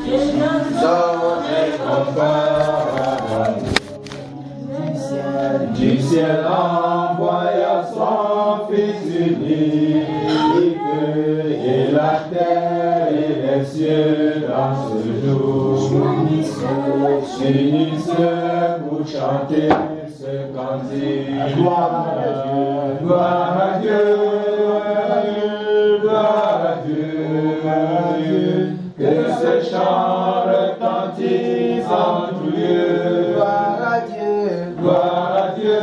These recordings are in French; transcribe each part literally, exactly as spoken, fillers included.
Sort incomparable. Du ciel envoya son Fils unique, et la terre et les cieux dans ce jour s'unissent pour chanter ce cantique. Gloire à Dieu, gloire à Dieu, gloire à Dieu, que ce chant retentisse en tout lieu. Gloire à Dieu, gloire à Dieu,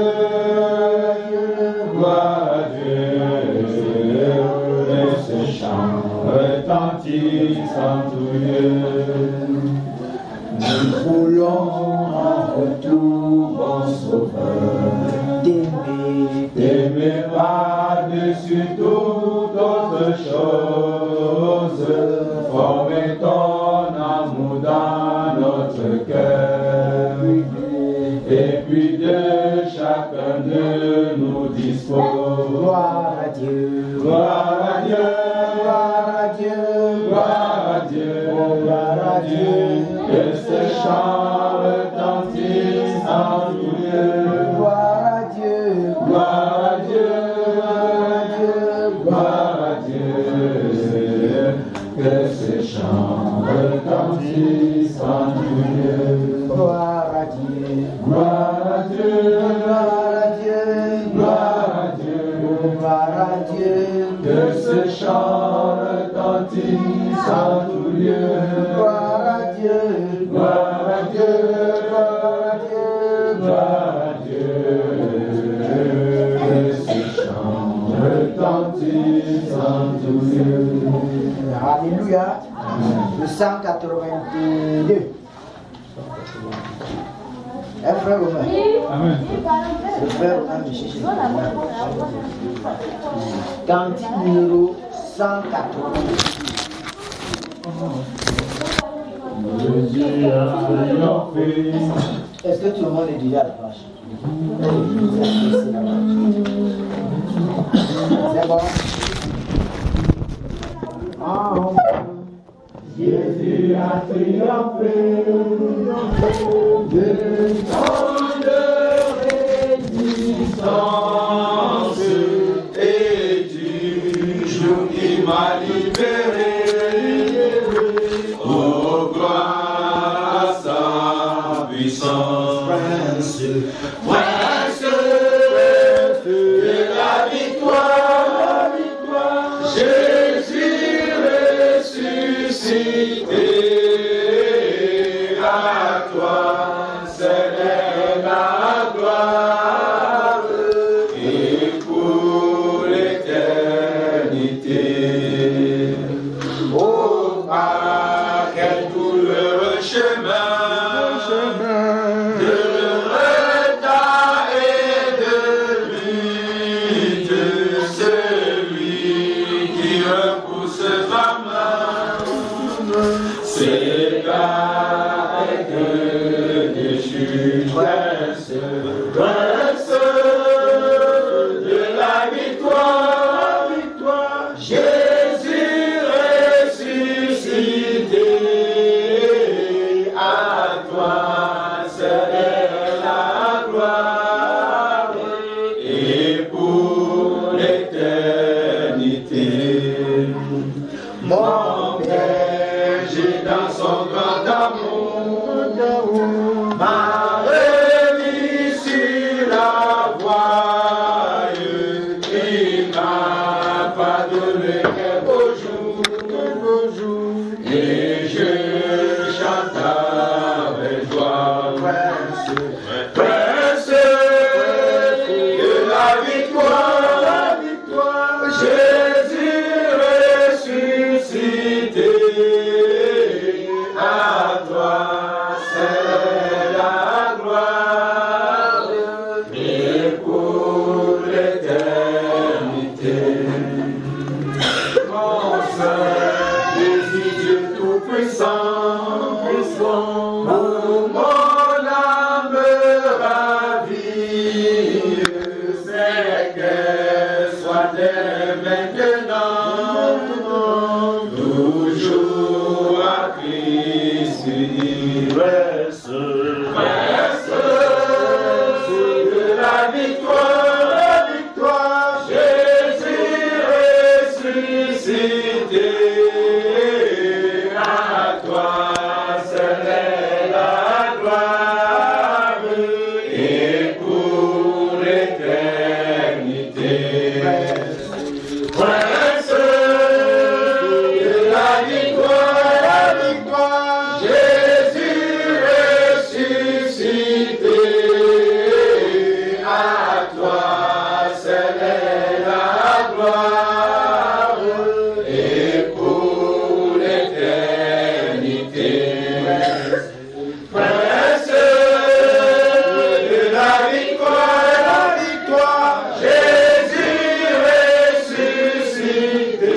gloire à Dieu, que ce chant retentisse en tout lieu. Nous voulons en retour, bon sauveur, t'aimer, t'aimer par-dessus toute autre chose, former ton amour dans notre cœur, et puis de chacun de nous dispose. Gloire à Dieu, gloire à Dieu, gloire à Dieu, gloire à Dieu, gloire à Dieu, que ce chant retentisse en tout lieu. Gloire à Dieu, gloire à Dieu, gloire à Dieu, que ce chant retentisse en tout lieu. Gloire à Dieu, gloire à Dieu, gloire à Dieu, gloire à Dieu, gloire à Dieu, que ce chant retentisse en tout lieu. Gloire à Dieu, gloire à Dieu, gloire à Dieu, gloire à Dieu, que ce chant retentisse en tout lieu. Alléluia. Le cent quatre-vingt-deux. Un frère Romain. Amen. Le frère Romain me cherche. Cantique numéro cent quatre-vingt-deux. Jésus a triomphé. Est-ce que tout le monde est déjà à la page? C'est bon. Ah, Jésus a triomphé de tant de résistance et du jour qui m'a libéré. Oh, gloire à sa puissance, prince, prince de la victoire, Jésus ressuscité, à toi c'est la gloire et pour l'éternité. Oh, par quel douloureux chemin de retard et de lutte, celui qui repousse sa main, c'est là que déchu prince, prince de la victoire, victoire, Jésus ressuscité, à toi c'est la gloire et pour l'éternité. Mon berger dans son grand amour m'a remis sur la voie, il m'a pardonné quelques beaux jours, et je chante avec joie, prince, prince de la victoire, la victoire, Jésus ressuscité, à toi c'est la gloire et pour l'éternité. Mon Saint Jésus, Dieu tout-puissant, pour mon âme ravie, c'est qu'elle soit dès maintenant, toujours à Christ. Jésus reste, reste sur la victoire, la victoire, Jésus ressuscité, à toi seul est la gloire, et pour l'éternité. Prince de la victoire, la victoire, Jésus ressuscité, à toi seul est la gloire, et pour l'éternité. Prince de la victoire, la victoire, Jésus ressuscité,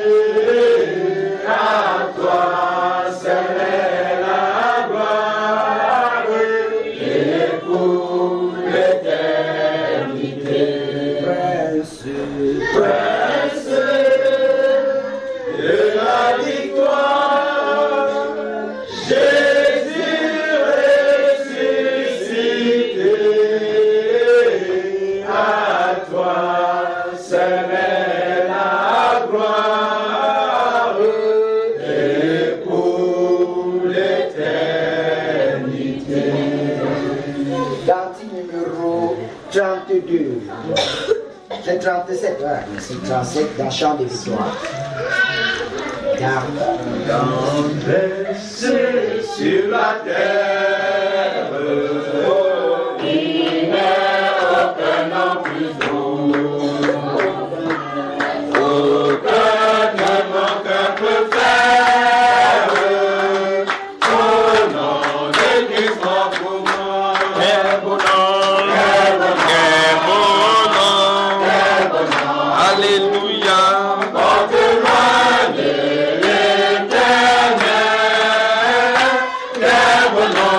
à toi seul est la gloire, et pour l'éternité. Prince, Prince de la victoire, Jésus ressuscité, à toi seul est la gloire, et pour l'éternité. Cantique numéro trente-deux. C'est trente-sept, voilà, c'est trente-sept dans Chant de victoire. Garde. Laissez sur la terre, il n'est aucun nom plus haut, aucun nom qu'un peut faire, au nom de Christ pour moi. Quel beau nom, quel beau nom, quel beau nom, alléluia, porte-moi de l'éternel, quel beau nom.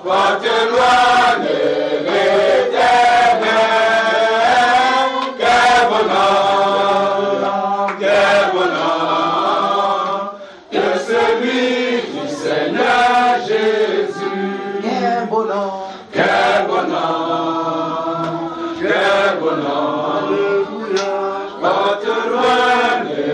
pas t'éloigner l'Éternel. Quel bonheur, quel bonheur, que celui du Seigneur Jésus. Quel bonheur, quel bonheur, quel bonheur, pas t'éloigner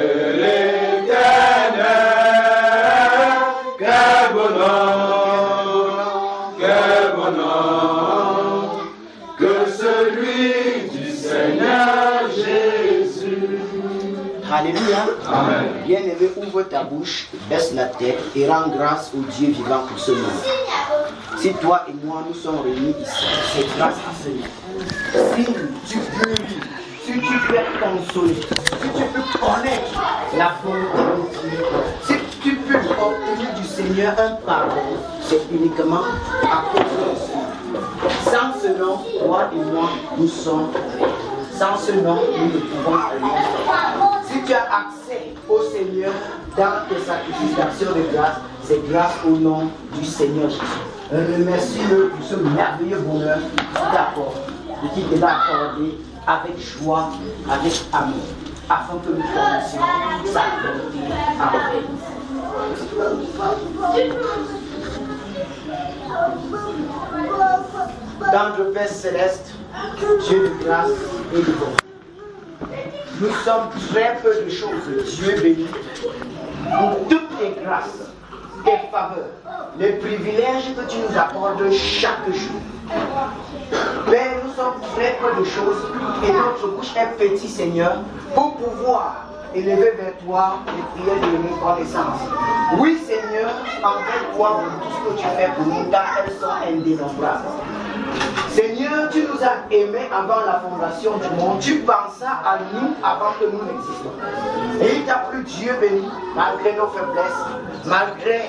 l'Éternel. Quel bonheur, quel bonheur, que celui du Seigneur Jésus. Alléluia. Amen. Bien-aimé, ouvre ta bouche, baisse la tête et rends grâce au Dieu vivant pour ce monde. Si toi et moi nous sommes réunis ici, c'est grâce à Seigneur. Si tu peux vivre, si tu peux consoler, si tu peux connaître la volonté de Dieu, si tu peux obtenir du Seigneur un pardon, c'est uniquement à cause de Seigneur. Sans ce nom, toi et moi, nous sommes rien. Sans ce nom, nous ne pouvons rien faire. Si tu as accès au Seigneur dans tes sacrifices d'action de grâce, c'est grâce au nom du Seigneur Jésus. Remercie-le pour ce merveilleux bonheur qu'il t'accorde et qu'il te l'a accordé avec joie, avec amour, afin que nous connaissions sa volonté. Amen. Tendre Père céleste, Dieu de grâce et de bonheur, nous sommes très peu de choses, Dieu béni, pour toutes tes grâces, tes faveurs, les privilèges que tu nous accordes chaque jour. Père, nous sommes très peu de choses et notre bouche est petite, Seigneur, pour pouvoir élever vers toi les prières de reconnaissance. Oui, Seigneur, envers toi pour tout ce que tu fais pour nous, car elles sont indénombrables. Seigneur, tu nous as aimés avant la fondation du monde. Tu pensas à nous avant que nous n'existions. Et il t'a plu, Dieu béni, malgré nos faiblesses, malgré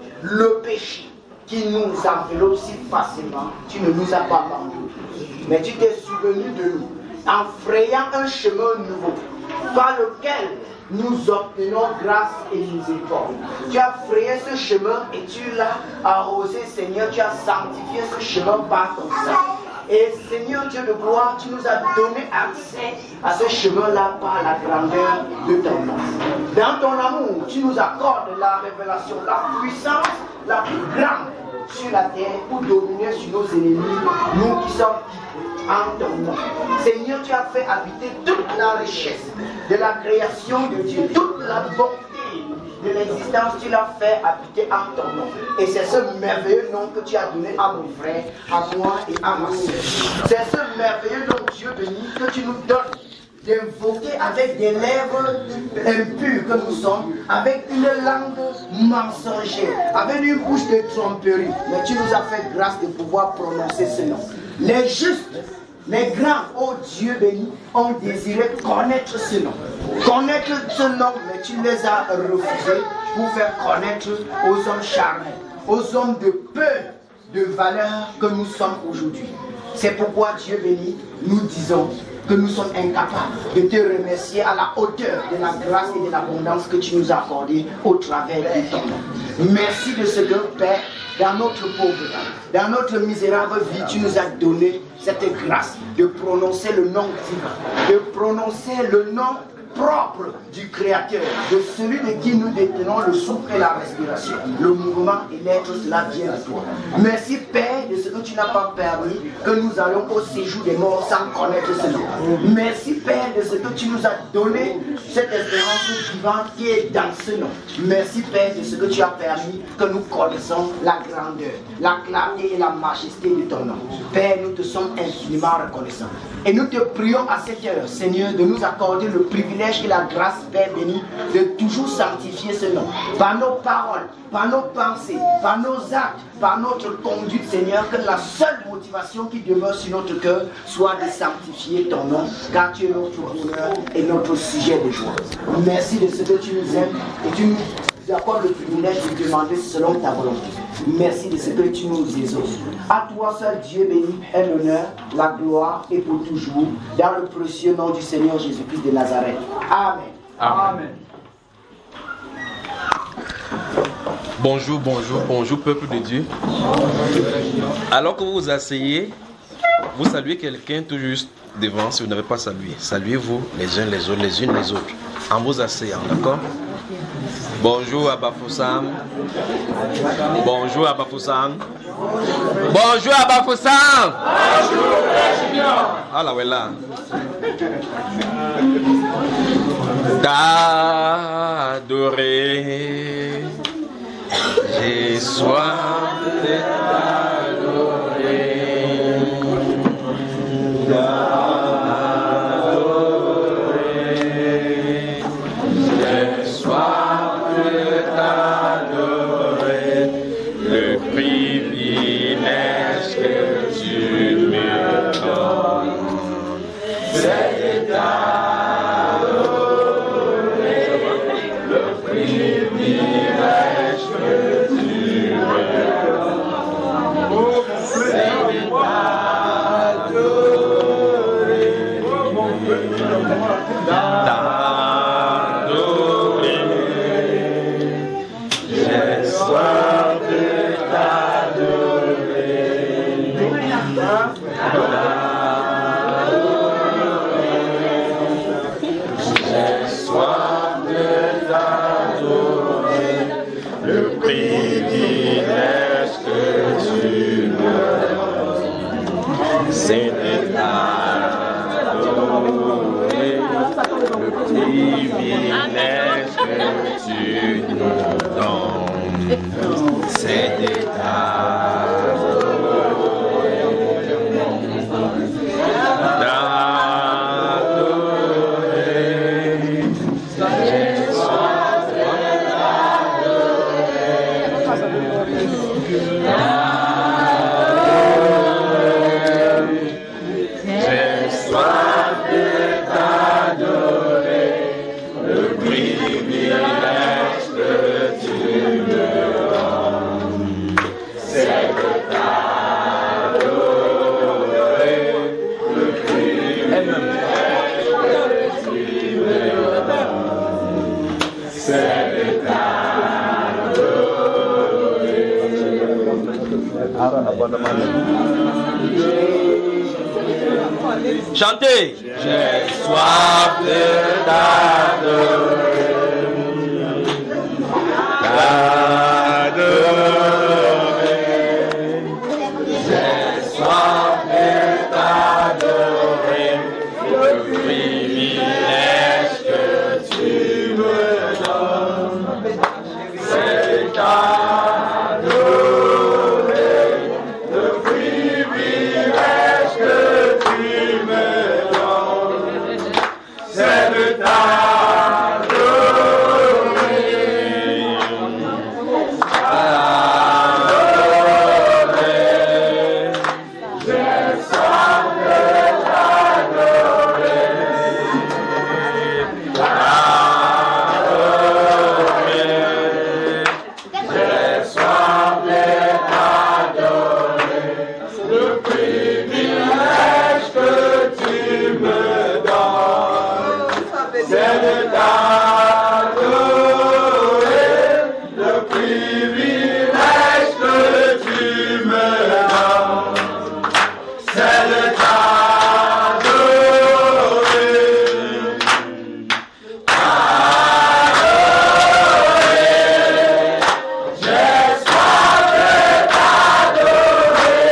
le péché qui nous enveloppe si facilement, tu ne nous as pas abandonnés. Mais tu t'es souvenu de nous en frayant un chemin nouveau par lequel nous obtenons grâce et miséricorde. Tu as frayé ce chemin et tu l'as arrosé, Seigneur. Tu as sanctifié ce chemin par ton sang. Et Seigneur Dieu de gloire, tu nous as donné accès à ce chemin-là par la grandeur de ton nom. Dans ton amour, tu nous accordes la révélation, la puissance la plus grande sur la terre pour dominer sur nos ennemis, nous qui sommes en ton nom. Seigneur, tu as fait habiter toute la richesse de la création de Dieu, toute la bonté de l'existence, tu l'as fait habiter en ton nom. Et c'est ce merveilleux nom que tu as donné à mon frère, à moi et à ma soeur. C'est ce merveilleux nom, Dieu béni, que tu nous donnes d'invoquer avec des lèvres impures que nous sommes, avec une langue mensongère, avec une bouche de tromperie. Mais tu nous as fait grâce de pouvoir prononcer ce nom. Les justes, les grands, oh Dieu béni, ont désiré connaître ce nom. Connaître ce nom, mais tu les as refusés pour faire connaître aux hommes charnels, aux hommes de peu de valeur que nous sommes aujourd'hui. C'est pourquoi, Dieu béni, nous disons que nous sommes incapables de te remercier à la hauteur de la grâce et de l'abondance que tu nous as accordée au travers de ton nom. Merci de ce que, Père, dans notre pauvreté, dans notre misérable vie, tu nous as donné cette grâce de prononcer le nom divin, de prononcer le nom propre du Créateur, de celui de qui nous détenons le souffle et la respiration. Le mouvement et l'être, cela vient de toi. Merci Père de ce que tu n'as pas permis que nous allions au séjour des morts sans connaître ce nom. Merci Père de ce que tu nous as donné cette espérance vivante qui est dans ce nom. Merci Père de ce que tu as permis que nous connaissons la grandeur, la clarté et la majesté de ton nom. Père, nous te sommes infiniment reconnaissants. Et nous te prions à cette heure, Seigneur, de nous accorder le privilège et la grâce, Père béni, de toujours sanctifier ce nom. Par nos paroles, par nos pensées, par nos actes, par notre conduite, Seigneur, que la seule motivation qui demeure sur notre cœur soit de sanctifier ton nom, car tu es notre bonheur et notre sujet de joie. Merci de ce que tu nous aimes et tu nous accordes le privilège de demander selon ta volonté. Merci de ce que tu nous exauces. À toi seul, Dieu béni, est l'honneur, la gloire et pour toujours, dans le précieux nom du Seigneur Jésus-Christ de Nazareth. Amen. Amen. Bonjour, bonjour, bonjour peuple de Dieu. Alors que vous vous asseyez, vous saluez quelqu'un tout juste devant si vous n'avez pas salué. Saluez-vous les uns les autres, les unes les autres, en vous asseyant, d'accord? Bonjour à Bafoussam. Bonjour à Bafoussam. Bonjour à Bafoussam. Bonjour, ah là, ouais là. T'adorer. J'ai soif de t'adorer. T'adorer. J'ai soif de t'adorer. Le privilège que tu me donnes, c'est de t'adorer. Le privilège que tu me donnes, c'est de t'adorer. T'adorer. J'ai soif de t'adorer. J'ai soif de t'adorer. Le privilège que tu me donnes, c'est de t'adorer. Le privilège que tu nous donnes, c'est de t'adorer. T'adorer. J'ai soif de t'adorer. J'ai soif de t'adorer. Le privilège que tu me donnes, c'est de t'adorer. Le privilège que tu me donnes, c'est de t'adorer. Chantez. J'ai soif de t'adorer. T'adorer. J'ai soif de t'adorer. Le privilège que tu me donnes, c'est de t'adorer. Le privilège que tu me donnes, c'est de t'adorer. T'adorer. J'ai soif de t'adorer. T'adorer. J'ai soif de t'adorer. Le privilège que tu me donnes, c'est de t'adorer. Le privilège que tu me donnes, c'est de t'adorer. T'adorer. J'ai soif de t'adorer.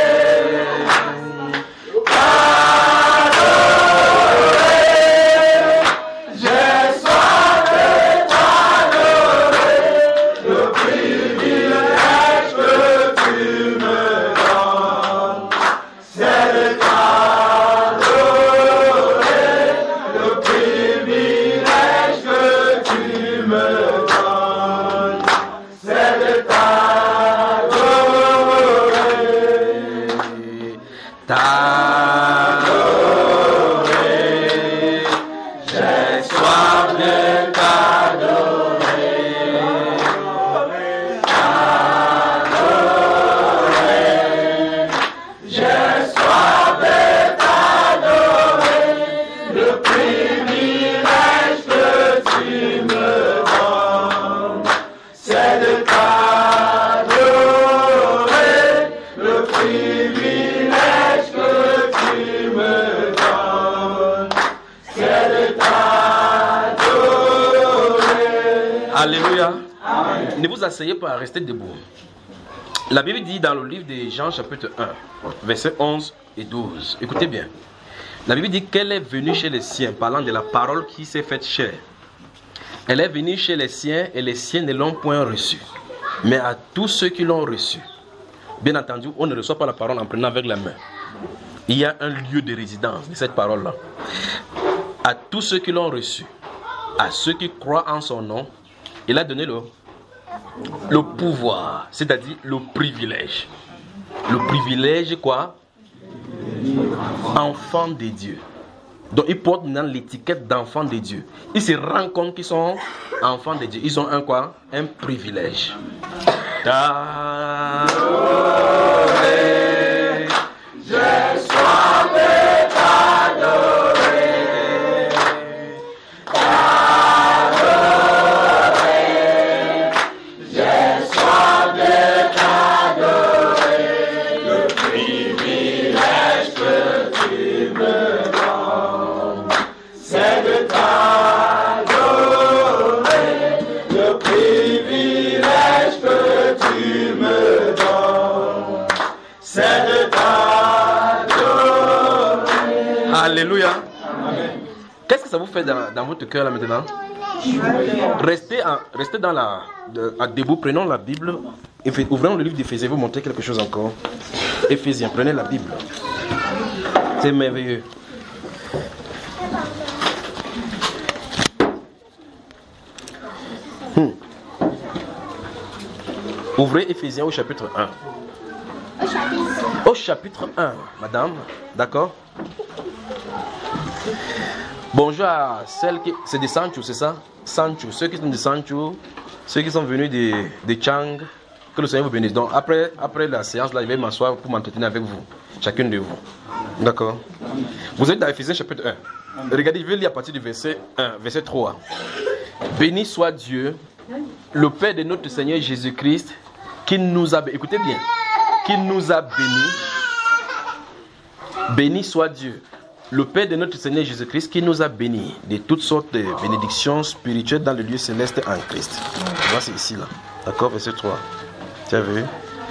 T'adorer. J'ai soif de t'adorer. Le privilège que tu me donnes, c'est de t'adorer. Le privilège que tu me donnes, c'est de t'adorer. T'adorer. J'ai soif de t'adorer. T'adorer. J'ai soif de t'adorer. Le privilège que tu me donnes, c'est de t'adorer. privilège que tu me donnes, c'est de t'adorer. Alléluia. Amen. Ne vous asseyez pas à rester debout. La Bible dit dans le livre de Jean chapitre un, versets onze et douze. Écoutez bien. La Bible dit qu'elle est venue chez les siens, parlant de la parole qui s'est faite chair. Elle est venue chez les siens et les siens ne l'ont point reçue. Mais à tous ceux qui l'ont reçue, bien entendu, on ne reçoit pas la parole en prenant avec la main. Il y a un lieu de résidence de cette parole-là. À tous ceux qui l'ont reçue, à ceux qui croient en son nom, il a donné le, le pouvoir, c'est-à-dire le privilège. Le privilège quoi? Enfant de Dieu. Donc ils portent maintenant l'étiquette d'enfant de Dieu. Ils se rendent compte qu'ils sont enfants de Dieu. Ils ont un quoi? Un privilège. T'adorer, J'ai soif de t'adorer, t'adorer, j'ai soif de t'adorer, le privilège que tu me donnes, c'est de t'adorer, le privilège que tu me donnes, c'est de t'adorer. Alléluia. Qu'est-ce que ça vous fait dans, dans votre cœur là maintenant? Restez, en, restez dans la, de, à debout, prenons la Bible, et fait, ouvrons le livre d'Éphésiens, vous montrer quelque chose encore. Éphésiens, prenez la Bible. C'est merveilleux. Hmm. Ouvrez Éphésiens au chapitre un. Au chapitre un, madame, d'accord? Bonjour à celles qui... C'est des Sancho, c'est ça? Sancho, ceux qui sont de Sancho, ceux qui sont venus de, de Chang, que le Seigneur vous bénisse. Donc après, après la séance, là, je vais m'asseoir pour m'entretenir avec vous, chacune de vous. D'accord? Vous êtes dans Éphésiens chapitre un. Regardez, je vais lire à partir du verset un, verset trois. Béni soit Dieu, le Père de notre Seigneur Jésus-Christ, qui nous a... Écoutez bien. Qui nous a bénis. Béni soit Dieu, le Père de notre Seigneur Jésus-Christ, qui nous a bénis de toutes sortes de bénédictions spirituelles dans le lieu céleste en Christ. Voilà, c'est ici là. D'accord, verset trois. Tu as vu?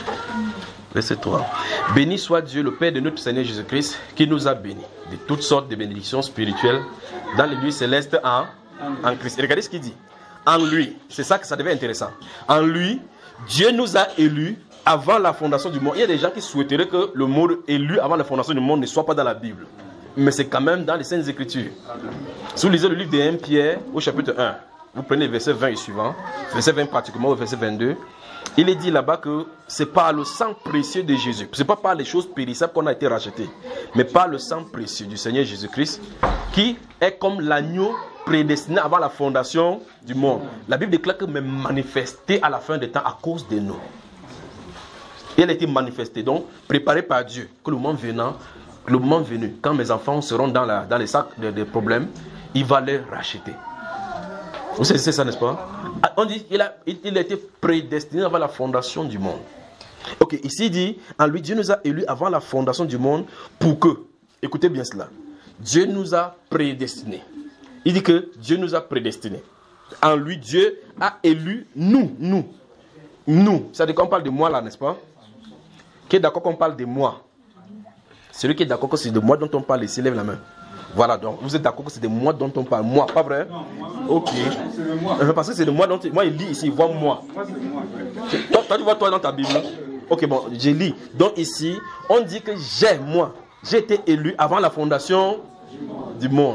Verset trois. Béni soit Dieu, le Père de notre Seigneur Jésus-Christ, qui nous a bénis de toutes sortes de bénédictions spirituelles dans le lieu céleste en, en Christ. Et regardez ce qu'il dit. En lui, c'est ça que ça devient intéressant. En lui, Dieu nous a élus avant la fondation du monde. Il y a des gens qui souhaiteraient que le mot élu avant la fondation du monde ne soit pas dans la Bible. Mais c'est quand même dans les Saintes Écritures. Si vous lisez le livre de Premier Pierre au chapitre un, vous prenez les versets vingt et suivants, verset vingt pratiquement au verset vingt-deux, il est dit là-bas que c'est par le sang précieux de Jésus. Ce n'est pas par les choses périssables qu'on a été rachetés, mais par le sang précieux du Seigneur Jésus-Christ, qui est comme l'agneau prédestiné avant la fondation du monde. La Bible déclare que mais manifesté à la fin des temps à cause de nous. Et elle a été manifestée, donc préparée par Dieu, que le moment venant, le moment venu, quand mes enfants seront dans, la, dans les sacs de, de problèmes, il va les racheter. Vous savez, c'est ça, n'est-ce pas? On dit qu'il a, il, il a été prédestiné avant la fondation du monde. Ok, ici il dit, en lui, Dieu nous a élus avant la fondation du monde pour que, écoutez bien cela, Dieu nous a prédestinés. Il dit que Dieu nous a prédestinés. En lui, Dieu a élu nous, nous, nous. C'est-à-dire qu'on parle de moi là, n'est-ce pas? Qui est d'accord qu'on parle de moi? Celui qui est d'accord que c'est de moi dont on parle, ici, lève la main. Voilà, donc vous êtes d'accord que c'est de moi dont on parle. Moi, pas vrai? Non, moi, ok. C'est de moi. Parce que c'est de moi dont... Moi, il lit ici, il voit moi. Moi, c'est de moi. Toi, toi, tu vois toi dans ta Bible? Ok, bon, je lis. Donc ici, on dit que j'ai, moi, j'ai été élu avant la fondation du monde.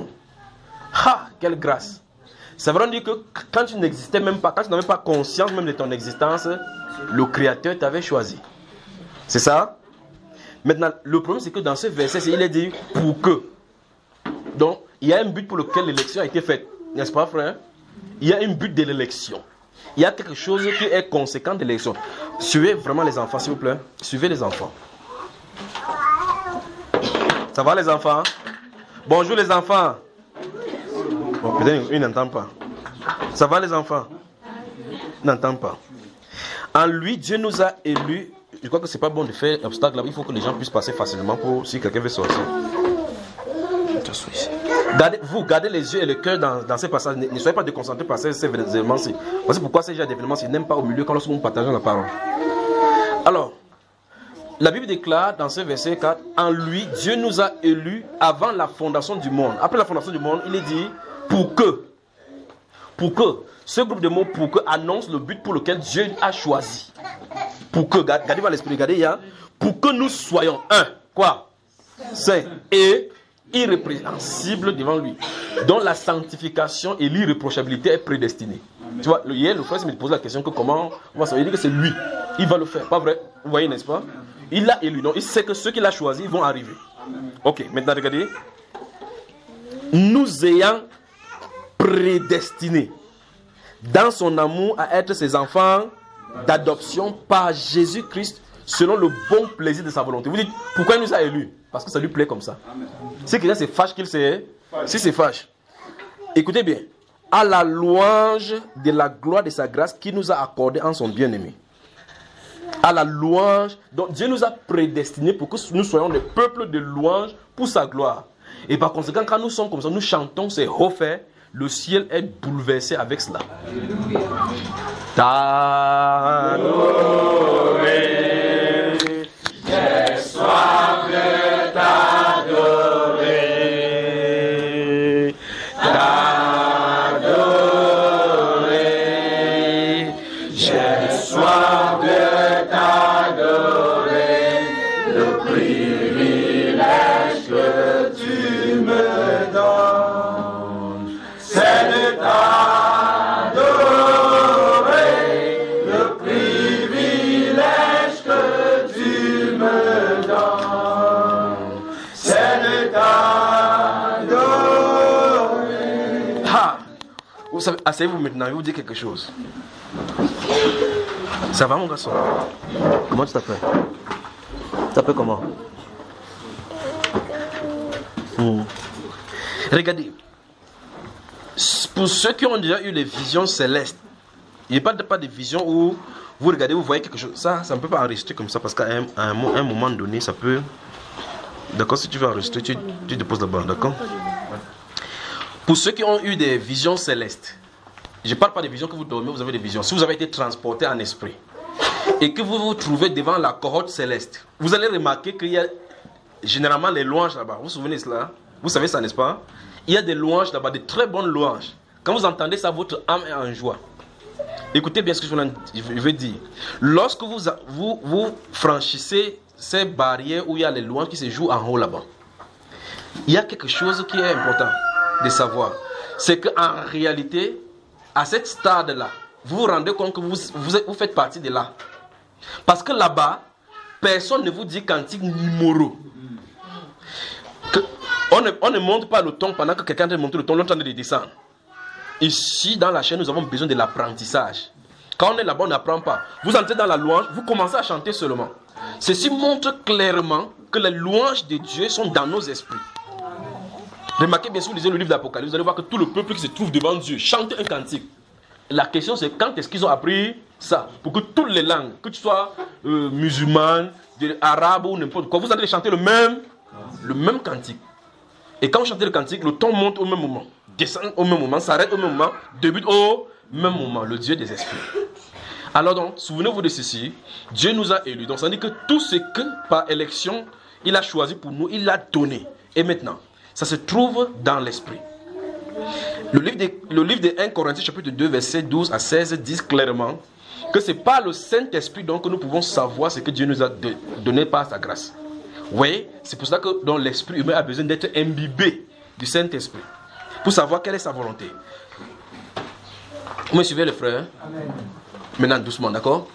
Ah, quelle grâce! Ça veut dire que quand tu n'existais même pas, quand tu n'avais pas conscience même de ton existence, le Créateur t'avait choisi. C'est ça? Maintenant, le problème c'est que dans ce verset, il est dit pour que. Donc, il y a un but pour lequel l'élection a été faite. N'est-ce pas, frère? Il y a un but de l'élection. Il y a quelque chose qui est conséquent de l'élection. Suivez vraiment les enfants, s'il vous plaît. Suivez les enfants. Ça va les enfants? Bonjour les enfants. Bon, peut-être ils n'entendent pas. Ça va les enfants? Ils n'entendent pas. En lui, Dieu nous a élus je crois que c'est pas bon de faire obstacle là. Il faut que les gens puissent passer facilement pour si quelqu'un veut sortir. Gardez, vous gardez les yeux et le cœur dans, dans ces passages. Ne, ne soyez pas déconcentrés par ces, ces événements-ci. Voici pourquoi ces gens d'événements-ci n'aiment pas au milieu quand lorsque nous partageons la parole. Alors, la Bible déclare dans ce verset quatre, en lui, Dieu nous a élus avant la fondation du monde. Après la fondation du monde, il est dit pour que, pour que, ce groupe de mots pour que annonce le but pour lequel Dieu a choisi. Pour que, gardez par l'esprit, regardez, il y a, pour que nous soyons un, quoi, saint et irrépréhensible devant lui, dont la sanctification et l'irréprochabilité est prédestinée. Tu vois, hier, le frère me pose la question que comment on va savoir. Il dit que c'est lui, il va le faire, pas vrai? Vous voyez, n'est-ce pas? Il l'a élu, donc il sait que ceux qu'il a choisis vont arriver. Ok, maintenant regardez. Nous ayant prédestinés dans son amour à être ses enfants d'adoption par Jésus-Christ selon le bon plaisir de sa volonté. Vous dites, pourquoi il nous a élus? Parce que ça lui plaît comme ça. Si quelqu'un se fâche qu'il sait, si c'est fâche. Écoutez bien. À la louange de la gloire de sa grâce qui nous a accordé en son bien-aimé. À la louange. Donc Dieu nous a prédestinés pour que nous soyons des peuples de louange pour sa gloire. Et par conséquent, quand nous sommes comme ça, nous chantons ces hauts faits, le ciel est bouleversé avec cela. Ta loué, j'ai soif de t'adorer. T'adorer, j'ai soif de t'adorer. Le privilège que tu me donnes, c'est de t'adorer. Le privilège que tu me donnes, c'est de t'adorer. Ah, vous savez, asseyez-vous maintenant, je vais vous dire quelque chose. Ça va mon garçon? Comment tu t'appelles? Tu t'appelles comment? Hmm. Regardez, pour ceux qui ont déjà eu les visions célestes, il n'y a pas de, pas de vision où vous regardez, vous voyez quelque chose. Ça, ça ne peut pas enregistrer comme ça parce qu'à un, à un, un moment donné, ça peut... D'accord, si tu veux enregistrer, tu, tu déposes d'abord, d'accord? Pour ceux qui ont eu des visions célestes, je ne parle pas des visions que vous dormez, vous avez des visions. Si vous avez été transporté en esprit et que vous vous trouvez devant la cohorte céleste, vous allez remarquer qu'il y a généralement les louanges là-bas. Vous vous souvenez de cela? Vous savez ça, n'est-ce pas? Il y a des louanges là-bas, de très bonnes louanges. Quand vous entendez ça, votre âme est en joie. Écoutez bien ce que je veux dire. Lorsque vous, vous, vous franchissez ces barrières où il y a les louanges qui se jouent en haut là-bas, il y a quelque chose qui est important de savoir. C'est qu'en réalité, à cette stade-là, vous vous rendez compte que vous, vous, vous faites partie de là. Parce que là-bas, personne ne vous dit cantique ni moro. Que, on, ne, on ne monte pas le ton pendant que quelqu'un est en train de monter le ton, l'autre est en train de descendre. Ici, dans la chaîne, nous avons besoin de l'apprentissage. Quand on est là-bas, on n'apprend pas. Vous entrez dans la louange, vous commencez à chanter seulement. Ceci montre clairement que les louanges de Dieu sont dans nos esprits. Remarquez bien, si vous lisez le livre d'Apocalypse, vous allez voir que tout le peuple qui se trouve devant Dieu chante un cantique. La question c'est quand est-ce qu'ils ont appris ça? Pour que toutes les langues, que tu sois euh, musulman, arabe ou n'importe quoi, vous allez chanter le même, le même cantique. Et quand vous chantez le cantique, le ton monte au même moment, descend au même moment, s'arrête au même moment, débute au même moment, le Dieu des esprits. Alors donc, souvenez-vous de ceci, Dieu nous a élus. Donc ça veut dire que tout ce que par élection, il a choisi pour nous, il l'a donné. Et maintenant, ça se trouve dans l'esprit. Le livre de, le livre de premier Corinthiens chapitre deux, versets douze à seize dit clairement que c'est par le Saint-Esprit donc que nous pouvons savoir ce que Dieu nous a de, donné par sa grâce. Oui, c'est pour ça que dans l'esprit humain a besoin d'être imbibé du Saint-Esprit pour savoir quelle est sa volonté. Vous me suivez les frères? Amen. Maintenant doucement, d'accord?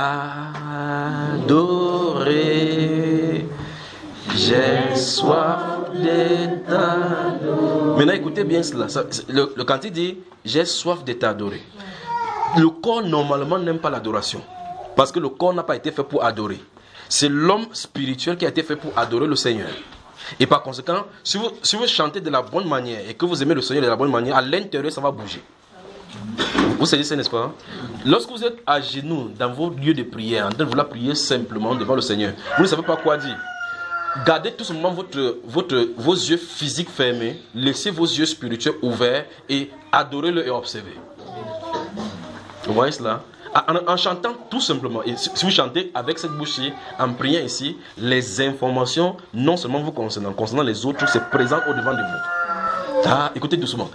T'adorer, j'ai soif de t'adorer. Maintenant écoutez bien cela. Ça, le, le cantique dit j'ai soif de t'adorer. Le corps normalement n'aime pas l'adoration parce que le corps n'a pas été fait pour adorer. C'est l'homme spirituel qui a été fait pour adorer le Seigneur. Et par conséquent, si vous, si vous chantez de la bonne manière et que vous aimez le Seigneur de la bonne manière, à l'intérieur ça va bouger. Vous saisissez, n'est-ce pas? Lorsque vous êtes à genoux dans vos lieux de prière, en train de vouloir prier simplement devant le Seigneur, vous ne savez pas quoi dire. Gardez tout simplement votre, votre, vos yeux physiques fermés, laissez vos yeux spirituels ouverts et adorez-le et observez. Vous voyez cela? En, en chantant tout simplement, et si vous chantez avec cette bouche-ci, en priant ici, les informations, non seulement vous concernant, concernant les autres, c'est présent au-devant de vous. Ta, écoutez doucement.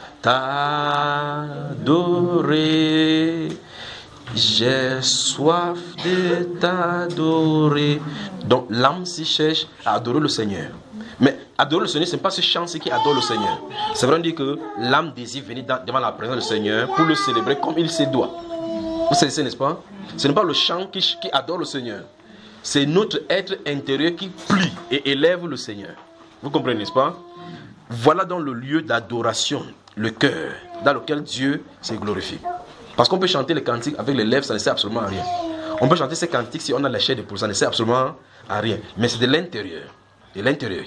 T'adorer, j'ai soif de t'adorer. Donc l'âme s'y cherche à adorer le Seigneur. Mais adorer le Seigneur, ce n'est pas ce chant-ci qui adore le Seigneur. C'est vrai dire que l'âme désire venir dans, devant la présence du Seigneur pour le célébrer comme il se doit. Vous savez, n'est-ce pas? Ce n'est pas le chant qui, qui adore le Seigneur. C'est notre être intérieur qui plie et élève le Seigneur. Vous comprenez, n'est-ce pas? Voilà donc le lieu d'adoration, le cœur, dans lequel Dieu se glorifie. Parce qu'on peut chanter les cantiques avec les lèvres, ça ne sert absolument à rien. On peut chanter ces cantiques si on a la chair de poule, ça ne sert absolument à rien. Mais c'est de l'intérieur. De l'intérieur.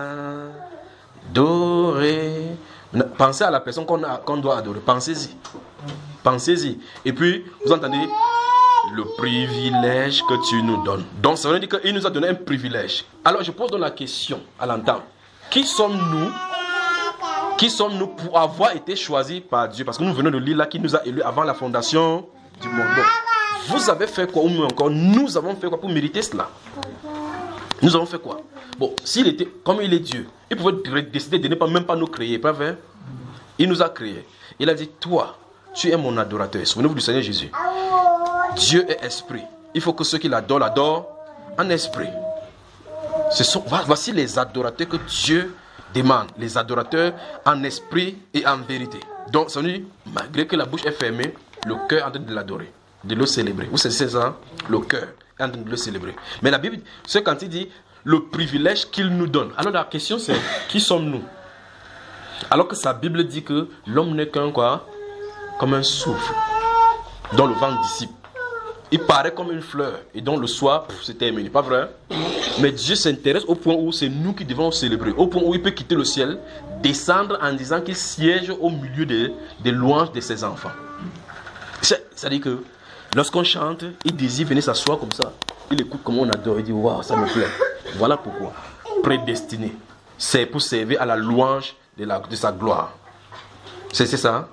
T'adorer. Pensez à la personne qu'on a, qu'on doit adorer. Pensez-y. Pensez-y. Et puis, vous entendez le privilège que tu nous donnes. Donc, ça veut dire qu'il nous a donné un privilège. Alors, je pose donc la question à l'entendre. Qui sommes-nous? Qui sommes-nous pour avoir été choisis par Dieu? Parce que nous venons de lire là qui nous a élus avant la fondation du monde. Donc, vous avez fait quoi? Ou mieux encore, nous avons fait quoi pour mériter cela? Nous avons fait quoi? Bon, s'il était, comme il est Dieu, il pouvait décider de ne pas même pas nous créer, pas vrai? Il nous a créés. Il a dit, toi, tu es mon adorateur. Souvenez-vous du Seigneur Jésus. Dieu est esprit. Il faut que ceux qui l'adorent, l'adorent en esprit. Ce sont, voici les adorateurs que Dieu demande. Les adorateurs en esprit et en vérité. Donc, ça veut dire, malgré que la bouche est fermée, le cœur est en train de l'adorer, de le célébrer. Vous savez ça? Le cœur est en train de le célébrer. Mais la Bible, c'est quand il dit le privilège qu'il nous donne. Alors la question c'est, qui sommes-nous? Alors que sa Bible dit que l'homme n'est qu'un quoi? Comme un souffle dont le vent dissipe. Il paraît comme une fleur et dont le soir, c'est terminé, pas vrai? Mais Dieu s'intéresse au point où c'est nous qui devons célébrer, au point où il peut quitter le ciel, descendre en disant qu'il siège au milieu des, des louanges de ses enfants. C'est-à-dire que lorsqu'on chante, il désire venir s'asseoir comme ça. Il écoute comment on adore, il dit waouh, ça me plaît. Voilà pourquoi. Prédestiné. C'est pour servir à la louange de, la, de sa gloire. C'est ça.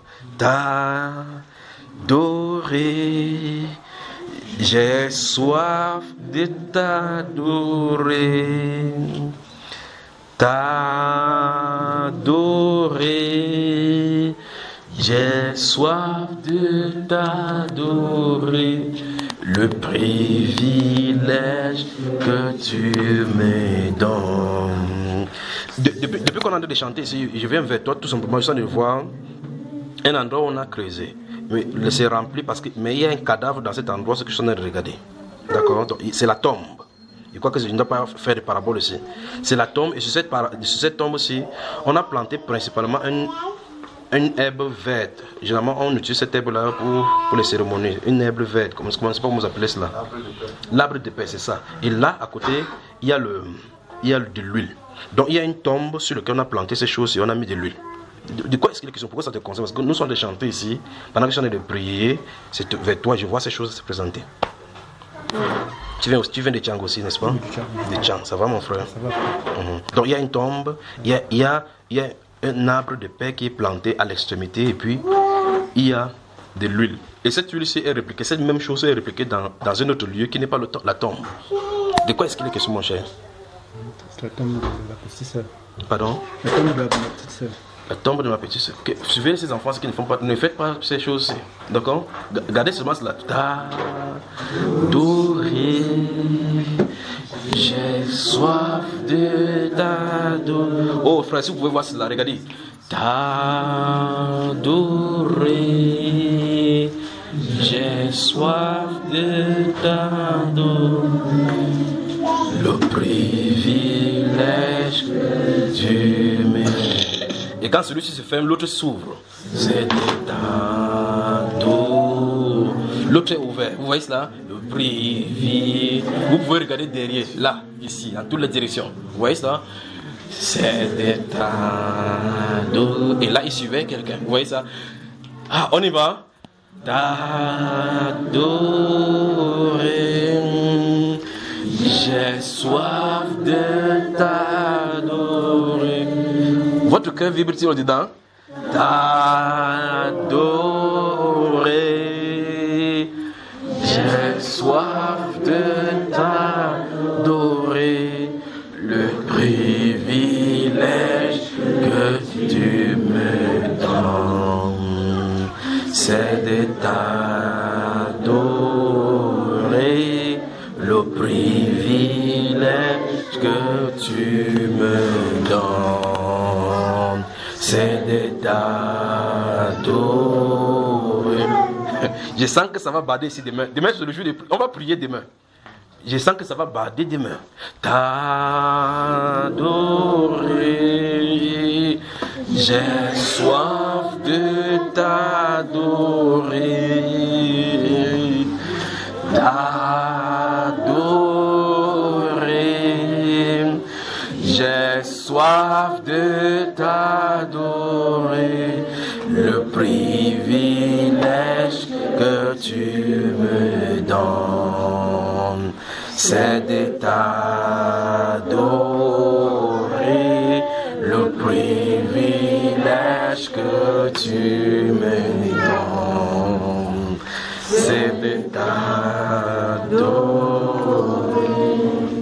T'adorer. J'ai soif de t'adorer. T'adorer. J'ai soif de t'adorer. Le privilège que tu me donnes. De, depuis, depuis qu'on a de chanter ici, je viens vers toi tout simplement, je sens de voir un endroit où on a creusé. Mais c'est rempli parce que, mais il y a un cadavre dans cet endroit, ce que je suis en train de regarder. D'accord? C'est la tombe. Je crois que je ne dois pas faire de parabole ici. C'est la tombe, et sur cette, sur cette tombe aussi, on a planté principalement une, une herbe verte. Généralement, on utilise cette herbe-là pour, pour les cérémonies. Une herbe verte, comment, comment, comment vous appelez cela? L'arbre de paix, c'est ça. Et là, à côté, il y a, le, il y a de l'huile. Donc, il y a une tombe sur laquelle on a planté ces choses et on a mis de l'huile. De, de quoi est-ce qu'il est question? Pourquoi ça te concerne? Parce que nous sommes des chanteurs ici. Pendant que je suis en train de prier, c'est vers toi, je vois ces choses se présenter. Tu viens, tu viens de Tchang aussi, n'est-ce pas? De Tchang, ça va mon frère? Ça va. Mm-hmm. Donc il y a une tombe, il y a, il y a, il y a un arbre de paix qui est planté à l'extrémité et puis il y a de l'huile. Et cette huile-ci est répliquée, cette même chose est répliquée dans, dans un autre lieu qui n'est pas le, la tombe. De quoi est-ce qu'il est question, mon cher? C'est la tombe de la petite sœur. Pardon? La tombe de la petite sœur. La tombe de ma petite soeur. Okay. Suivez ces enfants qui ne font pas, ne faites pas ces choses-ci. D'accord? Gardez seulement cela. T'adorer, j'ai soif de t'adorer. Oh frère, si vous pouvez voir cela, regardez. T'adorer, j'ai soif de t'adorer. Le privilège que tu me. Et quand celui-ci se ferme, l'autre s'ouvre. C'est t'adorer. L'autre est ouvert. Vous voyez cela? Le privilège. Vous pouvez regarder derrière, là, ici, dans toutes les directions. Vous voyez cela? C'est t'adorer. Et là, il suivait quelqu'un. Vous voyez ça? Ah, on y va? t'adorer. J'ai soif de t'adorer. Votre cœur vibre-t-il au-dedans? T'adorer. J'ai soif de t'adorer. Le privilège que tu me donnes, c'est de t'adorer. Le privilège que tu me donnes, c'est de t'adorer. Je sens que ça va bader ici demain. Demain, c'est le jour de... On va prier demain. Je sens que ça va bader demain. T'adorer. J'ai soif de t'adorer. T'adorer. J'ai soif de t'adorer. Le privilège que tu me donnes, c'est de t'adorer. Le privilège que tu me donnes, c'est de t'adorer.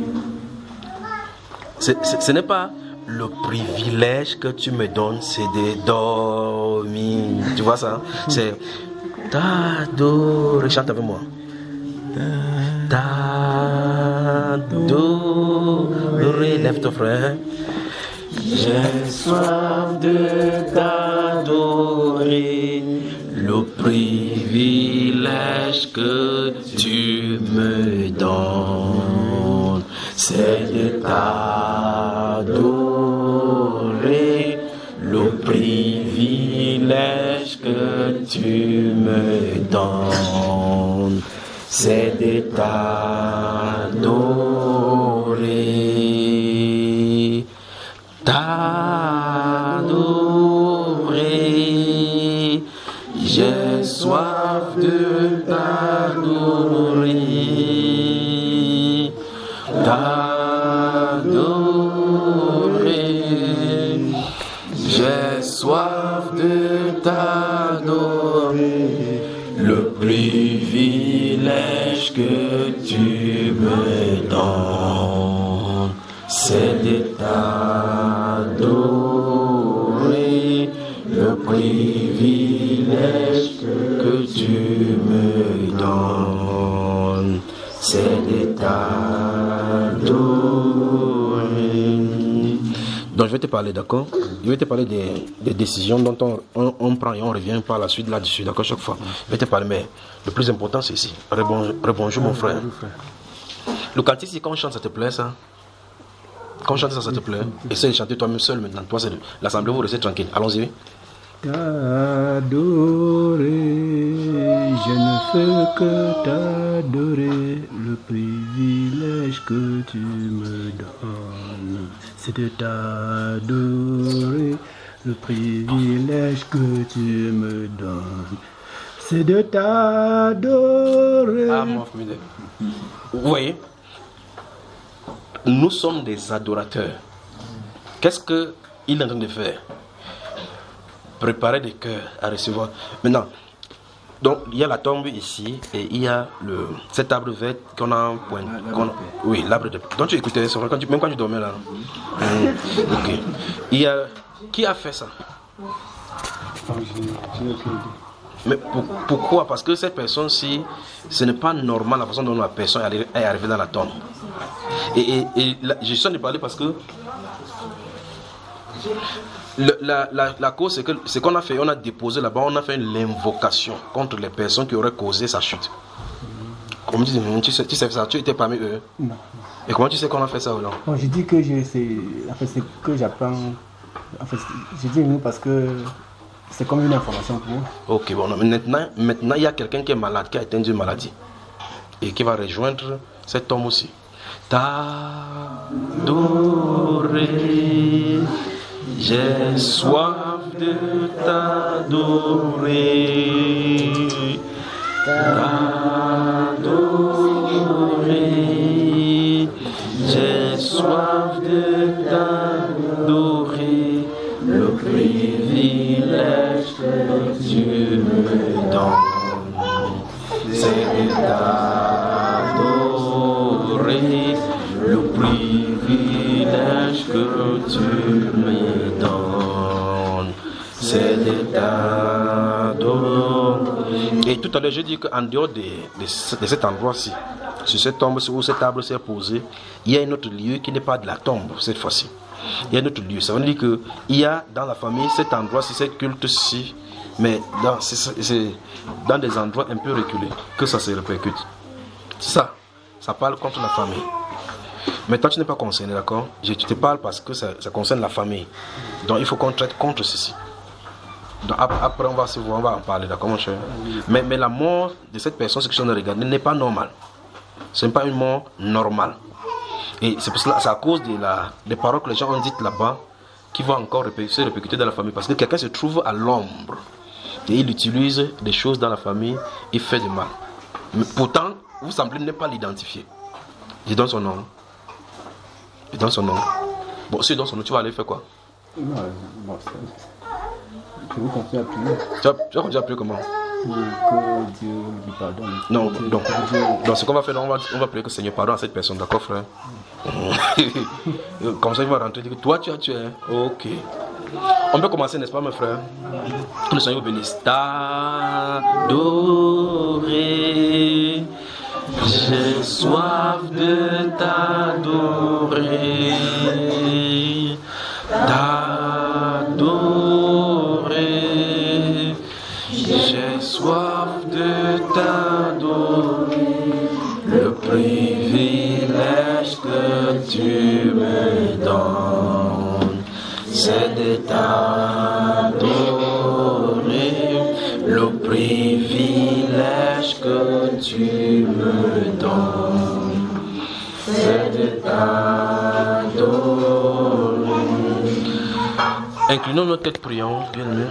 Ce, ce, ce n'est pas le privilège que tu me donnes, c'est de dormir. Tu vois ça? C'est t'adorer. Chante avec moi. T'adorer. Lève ton frère. J'ai soif de t'adorer. Le privilège que tu me donnes, c'est de t'adorer. Le privilège que tu me donnes, c'est de t'adorer. T'adorer. J'ai soif de t'adorer. T'adorer. J'ai soif de t'adorer. Le privilège que tu me donnes, c'est de t'adorer. Le privilège que tu me donnes, c'est de t'adorer. Donc je vais te parler, d'accord? Je vais te parler des, des décisions dont on, on, on prend et on revient par la suite là-dessus, d'accord? Chaque fois. Je vais te parler, mais le plus important c'est ici. Rebonjour mon frère. Le cantique, c'est quand on chante, ça te plaît ça? Quand on chante ça, ça te plaît? Essaye de chanter toi-même seul maintenant. Toi, c'est l'assemblée, vous restez tranquille. Allons-y. T'adorer, je ne fais que t'adorer, le privilège que tu me donnes, c'est de t'adorer, le privilège que tu me donnes, c'est de t'adorer. Ah, mon frère. Vous voyez, nous sommes des adorateurs. Qu'est-ce qu'il est en train de faire? Préparer des cœurs à recevoir. Maintenant, donc il y a la tombe ici et il y a le, cet arbre vert qu'on a point. Qu'on, oui, l'arbre de. Donc tu écoutais ça quand tu, même quand tu dormais là. Mmh. Ok. Il y a qui a fait ça? Mais pour, pourquoi? Parce que cette personne-ci, ce n'est pas normal la façon dont la personne est arrivée dans la tombe. Et, et, et là, je suis en train de parler parce que Le, la, la, la cause, c'est que ce qu'on a fait, on a déposé là-bas, on a fait l'invocation contre les personnes qui auraient causé sa chute. Comment tu, tu, sais, tu sais ça? Tu étais parmi eux? Non. Et comment tu sais qu'on a fait ça ou non? Bon, je dis que je, c'est, en fait, c'est que j'apprends. En fait, je dis nous parce que c'est comme une information pour moi. Ok, bon, non, maintenant, maintenant, il y a quelqu'un qui est malade, qui a atteint une maladie et qui va rejoindre cet homme aussi. T'adorer. J'ai soif de t'adorer. t'adorer, le privilège que tu me donnes. C'est de t'adorer, le privilège que tu me donnes. C'est de t'adorer. Et tout à l'heure, j'ai dit qu'en dehors de, de, de cet endroit-ci, sur cette tombe où cette table s'est posée, il y a un autre lieu qui n'est pas de la tombe cette fois-ci. Il y a un autre lieu. Ça veut dire qu'il y a dans la famille cet endroit-ci, cet culte-ci, mais dans, c'est, c'est dans des endroits un peu reculés que ça se répercute. C'est ça. Ça parle contre la famille. Mais toi, tu n'es pas concerné, d'accord? Je te parle parce que ça, ça concerne la famille. Donc il faut qu'on traite contre ceci. Donc après, on va se voir, on va en parler, d'accord, mon cher? Mais, mais la mort de cette personne, ce que je viens de regarder, n'est pas normale. Ce n'est pas une mort normale. Et c'est pour cela, c'est à cause de la, des paroles que les gens ont dites là-bas qui vont encore se répercuter dans la famille. Parce que quelqu'un se trouve à l'ombre et il utilise des choses dans la famille, il fait du mal. Mais pourtant, vous semblez ne pas l'identifier. Je donne son nom. Je donne son nom. Bon, si je donne son nom, tu vas aller faire quoi? Non, bon, je vais continuer à prier. Tu vas, tu vas continuer à prier comment? Pour que Dieu lui pardonne. Non, donc, donc ce qu'on va faire, on va, on va prier que Seigneur pardonne à cette personne, d'accord, frère? Comme ça, il va rentrer et dire que toi, tu as tué. Ok. On peut commencer, n'est-ce pas, mes frères? Que le Seigneur vous bénisse. T'adorer. J'ai soif de t'adorer. T'adorer. J'ai soif de t'adorer, le privilège que tu me donnes, c'est de t'adorer, le privilège que tu me donnes, c'est de t'adorer. Inclinons nos têtes, prions, bien-aimés.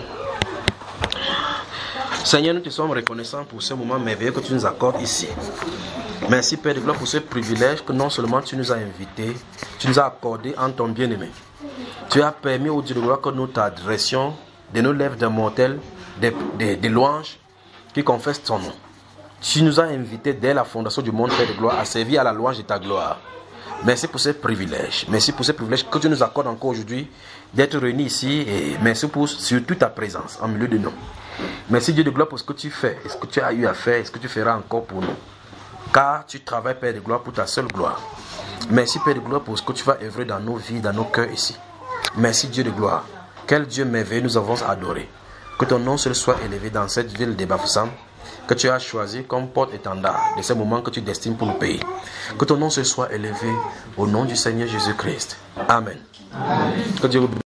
Seigneur, nous te sommes reconnaissants pour ce moment merveilleux que tu nous accordes ici. Merci Père de gloire pour ce privilège que non seulement tu nous as invités, tu nous as accordé en ton bien-aimé. Tu as permis au Dieu de gloire que nous t'adressions de nos lèvres d'un mortel, des, des, des louanges qui confessent ton nom. Tu nous as invités dès la fondation du monde, Père de gloire, à servir à la louange de ta gloire. Merci pour ce privilège. Merci pour ce privilège que tu nous accordes encore aujourd'hui d'être réunis ici. Et merci pour surtout ta présence en milieu de nous. Merci Dieu de gloire pour ce que tu fais, et ce que tu as eu à faire, et ce que tu feras encore pour nous. Car tu travailles, Père de gloire, pour ta seule gloire. Merci Père de gloire pour ce que tu vas œuvrer dans nos vies, dans nos cœurs ici. Merci Dieu de gloire. Quel Dieu merveilleux nous avons adoré. Que ton nom seul soit élevé dans cette ville de Bafoussam, que tu as choisi comme porte-étendard de ces moments que tu destines pour nos pays. Que ton nom seul soit élevé au nom du Seigneur Jésus-Christ. Amen. Amen. Que Dieu vous bénisse.